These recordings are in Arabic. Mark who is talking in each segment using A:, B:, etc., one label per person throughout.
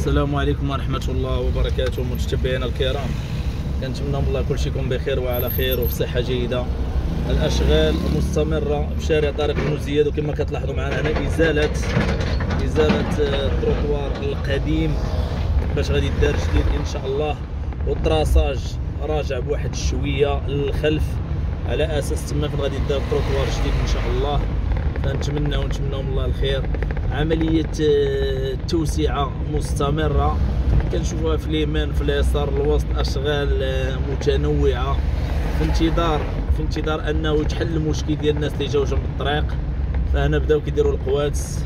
A: السلام عليكم ورحمة الله وبركاته متتبعينا الكرام، كنتمنى من الله كلشي يكون بخير وعلى خير وفي صحة جيدة. الأشغال مستمرة بشارع طارق بن زياد، وكما كتلاحظوا معنا هنا إزالة التروطوار القديم باش غادي يدار جديد إن شاء الله، والطراساج راجع بواحد الشوية للخلف على أساس تما فين غادي يدار التروطوار جديد إن شاء الله. فنتمناو من الله الخير. عملية توسعة مستمرة كنشوفوها في اليمين في اليسار الوسط، أشغال متنوعة في انتظار أنه يتحل المشكل ديال الناس اللي جاو جنب الطريق. فهنا بداو كيديروا القوات.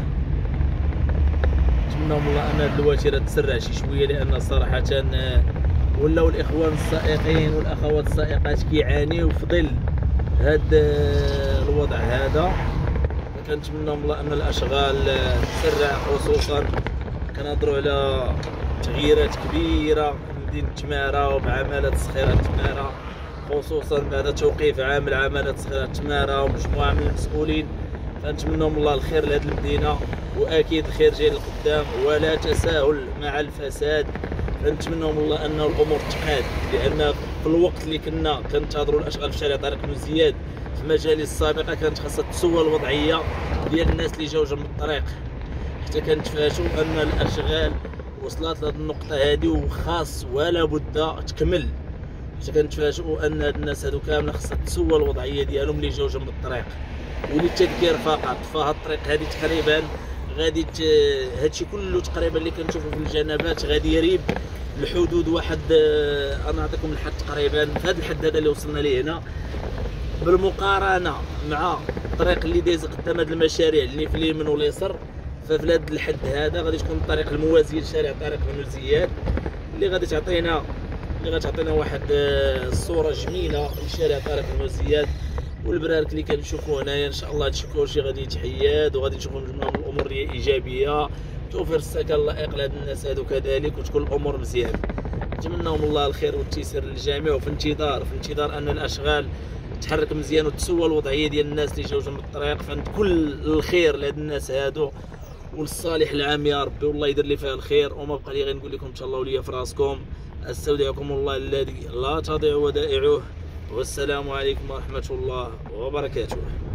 A: نتمناو من الله أن هاد الوتيرة تسرع شي شوية، لأن صراحة ولاو الإخوان السائقين والأخوات السائقات كيعانيو في ظل هاد الوضع هذا. كنتمنى من الله ان الاشغال تسرع، خصوصا كنهضروا على تغييرات كبيره في مدينه تماره وبعماله صخيره تماره، خصوصا بعد توقيف عامل عماله صخيره تماره ومجموعه من المسؤولين. فنتمنى من الله الخير لهذه المدينه، واكيد الخير جاي لقدام ولا تساهل مع الفساد. فنتمنى من الله ان الامور تقاد، لان في الوقت اللي كنا كنتظروا الاشغال في شارع طارق بن زياد في مجالس سابقه كانت خاصها تسوى الوضعيه ديال الناس اللي جاو جنب الطريق، حتى كنتفاشوا ان الاشغال وصلت لهاد النقطه هذه وخاص ولا بد تكمل، حتى كنتفاشوا ان هاد الناس هادو كامله خاصها تسوى الوضعيه ديالهم اللي جاو جنب الطريق. وللتذكير فقط، فهاد الطريق هذه تقريبا غادي هادشي كله تقريبا اللي كنشوفوا في الجنبات غادي يريب الحدود واحد، انا نعطيكم الحد تقريبا في هذا الحد هذا اللي وصلنا ليه هنا، بالمقارنه مع الطريق اللي دايز قدام هاد المشاريع اللي في اليمين واليسار. ففي هذا الحد هذا غادي تكون الطريق الموازي لشارع طارق بن زياد اللي غادي تعطينا واحد الصوره جميله لشارع طارق بن زياد. والبرارك اللي كنشوفوا هنايا ان شاء الله هادشي كلشي غادي يتحيد، وغادي نشوفوا مجموعه من الامور اللي هي ايجابيه، توفير السكن اللائق لهاد الناس هادو كذلك، وتكون الامور مزيان. نتمناو من الله الخير والتيسير للجميع، وفي انتظار ان الاشغال تحرك مزيان وتسوى الوضعيه ديال الناس اللي جاو جنب الطريق. فكل الخير لهاد الناس هادو والصالح العام يا ربي، والله يدير لي فيها الخير. وما بقى لي غير نقول لكم تهلاو ليا في راسكم، استودعكم الله الذي لا تضيع ودائعه، والسلام عليكم ورحمه الله وبركاته.